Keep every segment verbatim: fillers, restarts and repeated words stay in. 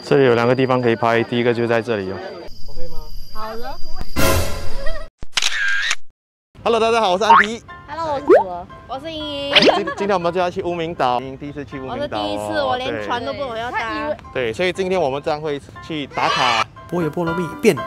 这里有两个地方可以拍，第一个就在这里哦。OK 吗？ 好的。 Hello， 大家好，我是安迪。 Hello， 我是子娥，我是莹莹。 今今天我们就要去乌名岛，莹莹第一次去乌我是名岛、哦。 第一次，我连船都不懂要搭。 对，所以今天我们将会去打卡波野菠萝蜜变。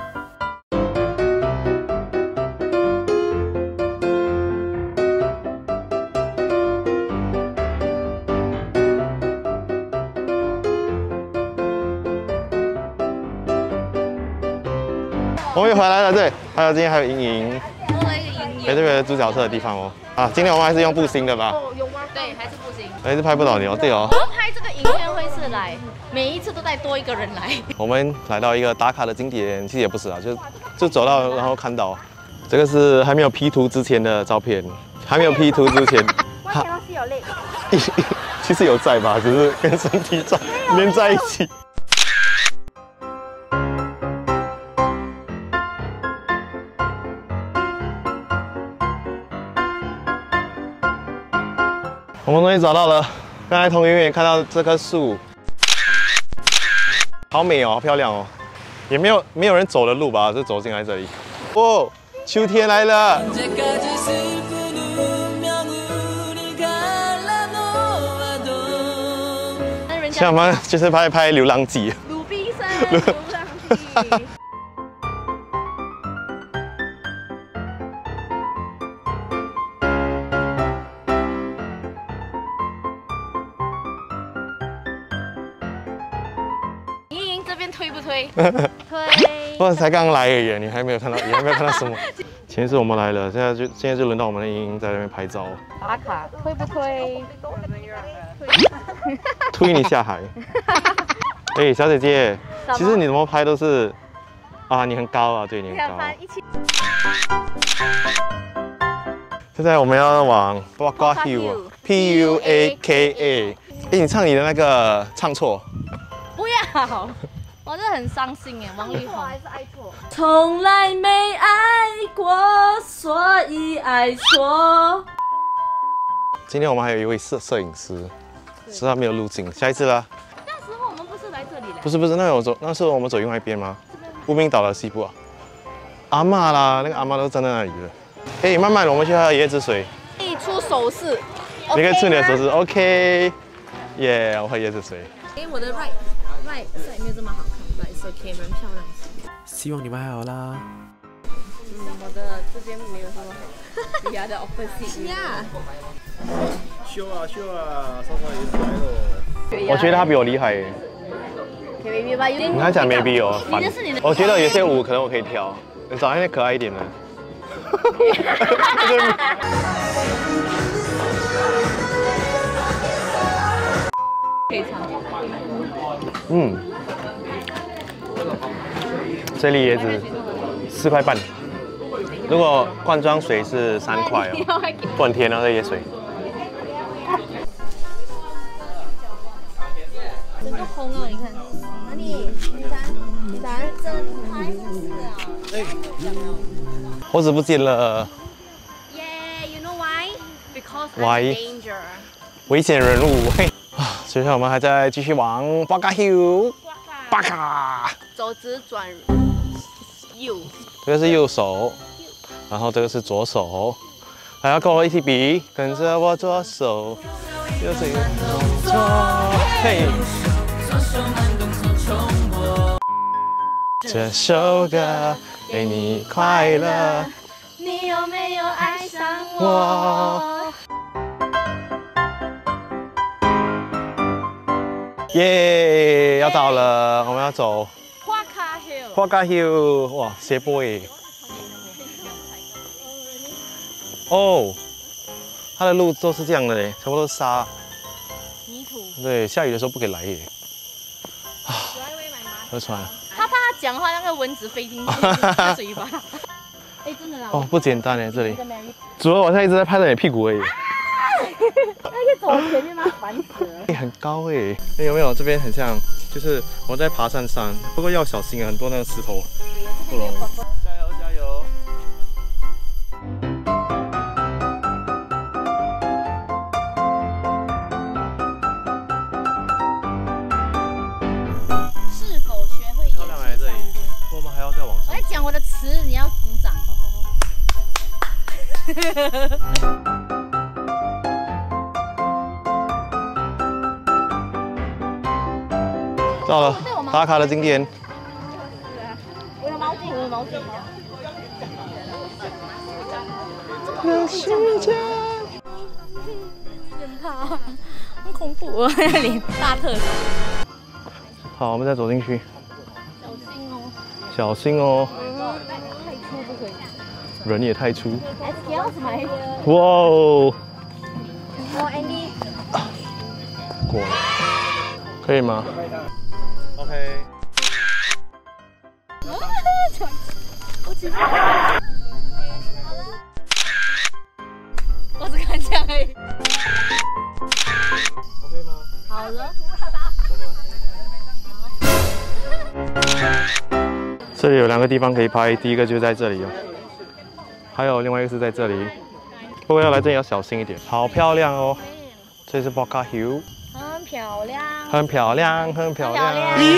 我们又回来了，对，还有今天还有莹莹， 多了一个莹莹， 哎，这边有租脚车的地方哦。啊，今天我们还是用步行的吧？ 哦，有吗？对，还是不行。 还是拍不到你哦，对哦。 我们拍这个影片会是来，每一次都带多一个人来。 我们来到一个打卡的景点，其实也不是啊，就就走到然后看到，这个是还没有 P 图之前的照片，还没有 P 图之前， 我看到是有泪。 其实有在吧，只是跟身体在连在一起。 我们终于找到了，刚才从远远看到这棵树，好美哦，好漂亮哦，也没有没有人走的路吧，就走进来这里。哦，秋天来了。像我们就是拍拍流浪记。 鲁滨森，流浪记。 推不推？推。 不，才刚来而已，你还没有看到，你还没有看到什么。前一次我们来了，现在就现在就轮到我们的莹莹在那边拍照。 打卡，推不推？ 推你下海。哎，小姐姐，其实你怎么拍都是啊，你很高啊，对，你很高。现在我们要往 Puaka Hill，P U A K A。哎，你唱你的那个唱错。 不要。 我真的很伤心哎，王力宏还是爱错，从来没爱过，所以爱错。 今天我们还有一位摄摄影师，是他没有录进，下一次啦。 那时候我们不是来这里的？ 不是不是，那我走，那时候我们走另外一边吗？乌名岛的西部啊。阿嬷啦，那个阿嬷都站在那里了。哎，慢慢，我们去喝椰子水。 可以出手势， 你可以出你的手势 ，OK。耶，我喝椰子水。 哎，我的 right right side 没有这么好看。 是 OK， 蛮漂亮。 希望你们还好啦。 嗯，我的这边没有什么好。Yeah, the opposite. Yeah. 秀啊秀啊，稍稍也来了。 我觉得他比我厉害耶。 Okay, maybe吧，有点。 你看讲 maybe 哦， 你这是你的。 我觉得有些舞可能我可以跳，你找那些可爱一点的。 可以唱。 嗯。 这粒椰子四块半，如果罐装水是三块哦，不很甜啊，这椰水。 整个红了，你看。哪里？你看，你看，真拍死啊！哎， 猴子不见了。 Yeah, you know why? Because Why? danger. 危险人物。嘿啊，所以说我们还在继续往 Puaka Hill。巴卡。 走直转。 右， 这个是右手，然后这个是左手，还要跟我一起比，跟着我左手，右手动作，嘿。这首歌给你快乐， 你有没有爱上我？ 耶，要到了，我们要走。 Puaka Hill， 哇，斜坡耶！哦，它的路都是这样的嘞，全部都是沙、 泥土。 对，下雨的时候不可以来耶。啊，河船。 他怕他讲话，那个蚊子飞进去他嘴巴。哎，真的啦。 哦，不简单哎，这里。主要我现在一直在拍到你屁股而已。 那个走前面吗？烦死了。 哎，很高哎，哎有没有？这边很像。 就是我在爬山上，不过要小心啊，很多那个石头，不容易。加油加油！ 要往上。 我在讲我的词，你要鼓掌。 到了打卡的景点。 我有毛巾，我有毛巾。很怕，很恐怖啊！脸大特写。 好，我们再走进去。 小心哦。 小心哦。 太粗不可以。 人也太粗。 Excuse me。 哇哦。 哦 ，Andy。 过了。可以吗 ？OK。 我只我只敢讲而已。 OK 吗？ 好的。 这里有两个地方可以拍，第一个就在这里哦，还有另外一个是在这里。不过要来这里要小心一点，好漂亮哦！这是 Boca Hill， 很漂亮， 很漂亮，很漂亮。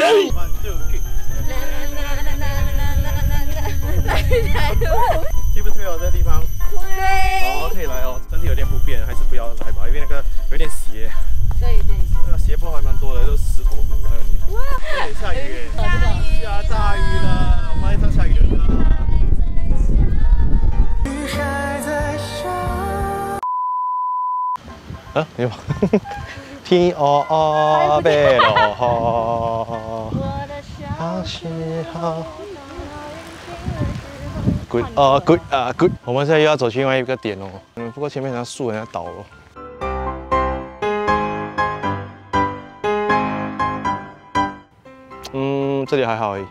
推不推哦？这个地方？推。哦，可以来哦。身体有点不便，还是不要来吧，因为那个有点斜。 对对。 那斜坡还蛮多的，都是石头路，还有泥土。哇！对，下雨。下雨。下大雨了，我们来唱下雨的歌。雨还在下。啊，没有。天哦哦，贝落雨。好时候。Good 啊 ，Good 啊 ，Good。我们现在又要走去另外一个点哦。嗯，不过前面好像树人家倒了。嗯，这里还好而已。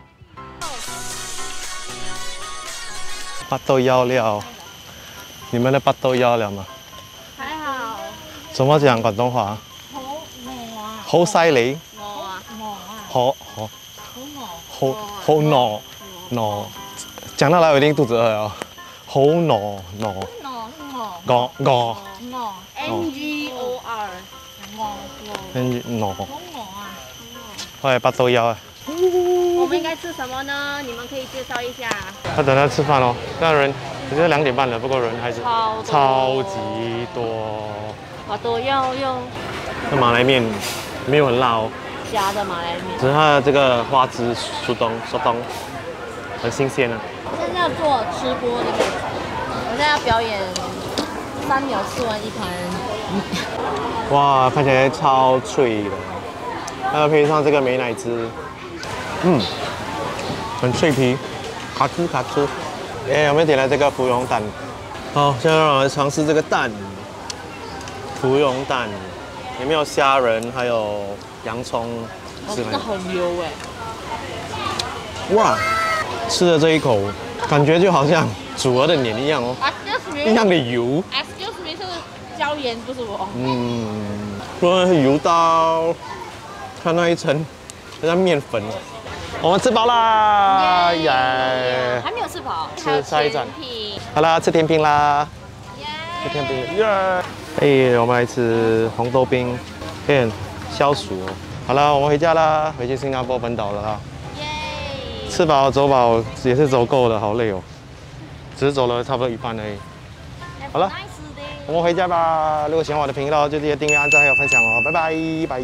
八豆腰了，你们的八豆腰了吗？ 还好。 怎么讲广东话？ 好餓啊！ 好犀利。 餓啊！餓啊！ 好好好餓。 好好餓餓。讲到来我一定肚子饿哦。好餓餓。 餓餓餓。 餓。N G O R。餓餓。 跟住餓。 好餓啊！ 我係八豆腰啊。 我们应该吃什么呢？你们可以介绍一下。 他等他吃饭哦，那人已经两点半了，不过人还是超超级多。 好多要用那马来面没有很辣哦， 虾的马来面， 只是它的这个花枝速冻速冻很新鲜啊。 现在要做吃播的面，我现在要表演三秒吃完一盘。 哇，看起来超脆的，还要配上这个美乃滋。嗯，很脆皮，卡住卡住。哎，我们点了这个芙蓉蛋。好，现在让我来尝试这个蛋，芙蓉蛋，里面有虾仁，还有洋葱。 哦，真的很油哎！ 哇，吃了这一口，感觉就好像煮鹅的脸一样哦， Excuse me， 一样的油。 Excuse me 是椒盐，不是我。 嗯，不然油到它那一层，很像面粉。我们吃饱啦，耶！ 还没有吃饱， 吃下一站。 甜好啦，吃甜品啦， 耶！ 吃甜品，耶！哎，我们来吃红豆冰，可以消暑哦。好啦，我们回家啦，回去新加坡本岛了啦。 耶！ 吃饱走饱也是走够了，好累哦，只是走了差不多一半而已。好了，我们回家吧。如果喜欢我的频道，就记得订阅、按赞还有分享哦。拜拜拜。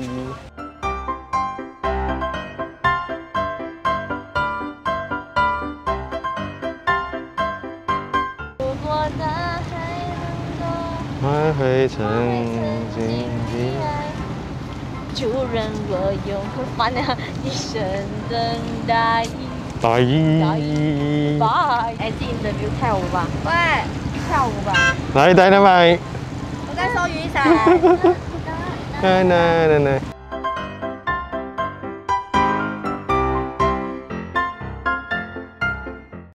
还会曾经的爱， 就让我用烦恼一生等待。 拜拜。哎，这 interview 跳舞吧。喂，跳舞吧。 来，来来来。 我在收雨伞。 来来来来。